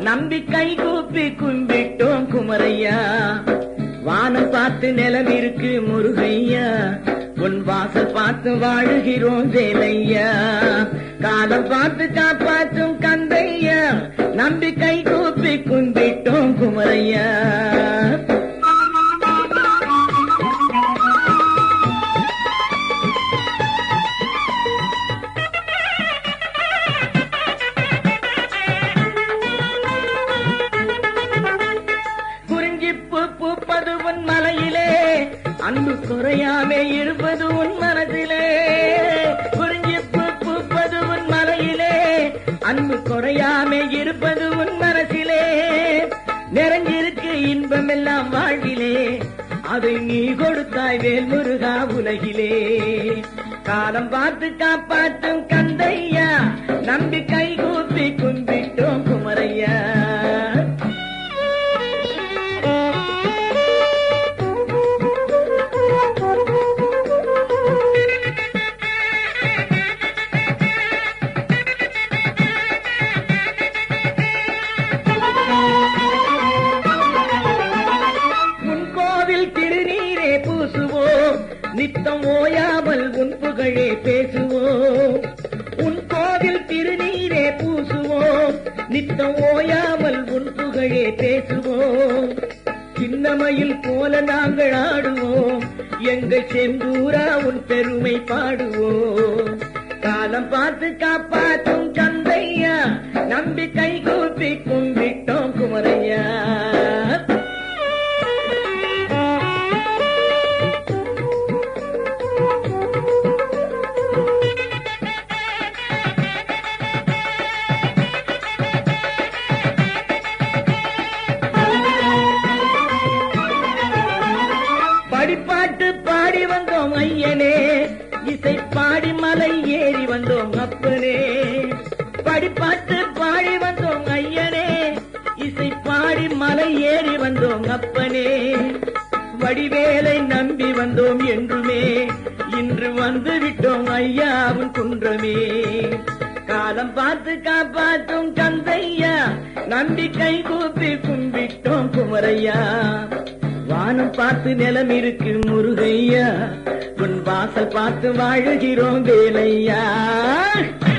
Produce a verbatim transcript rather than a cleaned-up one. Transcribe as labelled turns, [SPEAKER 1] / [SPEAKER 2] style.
[SPEAKER 1] நம்பிக்கை கூப்பி கும்பிட்டோம் குமரையா. வானம் பார்த்து நிலம் இருக்கு முருகையா, உன் வாசல் பார்த்து வாழுகிறோம் வேலையா. காலம் பார்த்து காப்பாற்றும் கந்தையா, நம்பிக்கை கூப்பி கும்பிட்டோம் குமரையா. பூப்பது உன் மலையிலே, அன்பு குறையாமே இருப்பது உன் மனதிலே. குறிஞ்சிப்பு பூப்பது உன் மலையிலே, அன்பு குறையாமே இருப்பது உன் மனசிலே. நிறைஞ்சிருக்கு இன்பம் எல்லாம் வாழ்விலே, அதை நீ கொடுத்தாய் வேல் முருகா உலகிலே. காலம் பார்த்து காப்பாற்றும் கந்தையா, நம்பிக்கை கூப்பி கும்பிட்டோம் குமரையா. திருநீரே பூசுவோம், நித்தம் ஓயாமல் உன் புகழே பேசுவோம். உன் கோவில் திருநீரே பூசுவோம், நித்தம் ஓயாமல் உன் புகழே பேசுவோம். சின்னமயில் போல நாங்கள் ஆடுவோம், எங்கள் செந்தூரா உன் பெருமை பாடுவோம். காலம் பார்த்து காப்பாற்றும் கந்தையா, நம்பிக்கை கூப்பி கும்பிட்டோம் குமரையா. படிப்பாட்டு பாடி வந்தோம் ஐயனே, இசை பாடி மலை ஏறி வந்தோம் அப்பனே. படிப்பாட்டு பாடி வந்தோம் ஐயனே, இசை பாடி மலை ஏறி வந்தோம் அப்பனே. வடிவேலை நம்பி வந்தோம் என்றுமே, இன்று வந்து விட்டோம் ஐயாவும் குன்றமே. காலம் பார்த்து காப்பாற்றும் கந்தையா, நம்பிக்கை கூப்பி கும்பிட்டோம் குமரையா. வானம் பார்த்து நிலம் இருக்கு முருகையா, உன் வாசல் பார்த்து வாழுகிறோம் வேலையா.